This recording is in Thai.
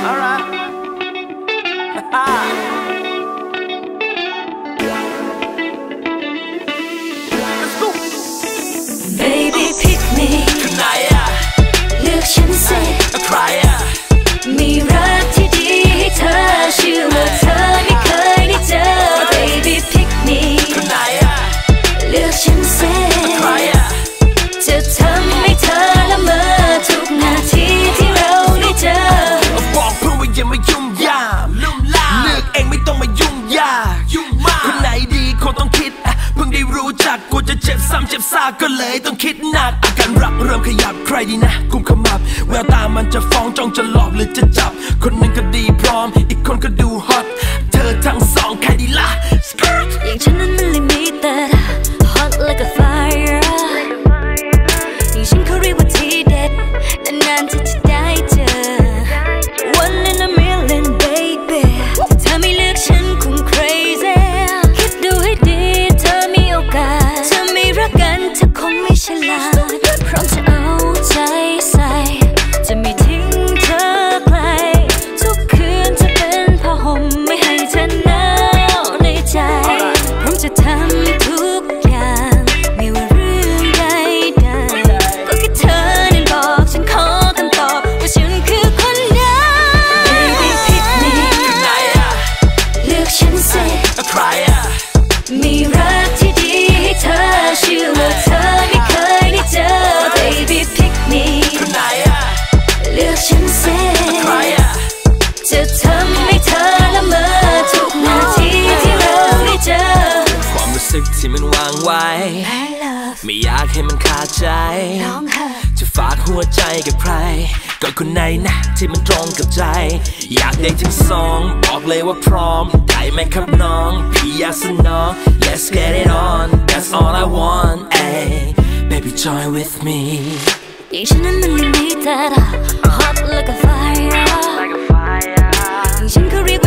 Alright. Let's go. Baby pick me คือไหนอะเลือกฉันสิใครอะมีรักที่ดีให้เธอเชื่อว่าเธอไม่เคยได้เจอ Baby pick me คือไหนอะเลือกฉันสิใครอะจะทำให้เธอละเมอทุกนาทีที่เราได้เจอบอกเพื่อนว่าอย่ามายุ่งยากเลือกเองไม่ต้องมายุ่งยากคนไหนดีคงต้องคิดเพิ่งได้รู้จักกูจะเจ็บซ้ำเจ็บซากก็เลยต้องคิดหนักอาการรักเริ่มขยับใครดีนะกุมขมับแววตามันจะฟ้องจ้องจะหลอกหรือจะจับคนหนึ่งก็ดีพร้อมอีกคนก็ดูฮอตเธอทั้งสองใครดีล่ะอย่างฉันนั้นมัน limited hot like a fire อย่างฉันเขาเรียกว่าทีเด็ดนานๆที่จะได้เจอ One in a million baby ถ้าเธอไม่เลือกฉันคง crazy คิดดูให้ดีเธอมีโอกาสเธอไม่รักกันเธอคงไม่ฉลาดพร้อมจะเอาใจใส่จะไม่ทิ้งเธอไกลทุกคืนจะเป็นผ้าห่มไม่ให้เธอหนาวในใจพร้อมจะทำทุกอย่างไม่ว่าเรื่องใดๆก็แค่เธอนั้นบอกฉันขอคำตอบว่าฉันคือคนนั้น Baby pick me คือไหนอะเลือกฉันสิใครอะมีรักที่ดีให้เธอเชื่อว่าเธอไม่เคยได้เจอ Baby pick me คือไหนอะเลือกฉันสิใครอะจะทำให้เธอละเมอทุกนาทีที่เราได้เจอความรู้สึกที่มันวางไว้ I love ไม่อยากให้มันขาดใจน้องเธอจะฝากหัวใจกับใครก็คนไหนนะที่มันตรงกับใจอยากได้ทั้งสองบอกเลยว่าพร้อมได้ไหมครับน้องพี่อยากสนอง Let's get it on That's all I want ay Baby join with me อย่างฉันนั้นมัน limited hot like a fire อย่างฉันเขาเรียก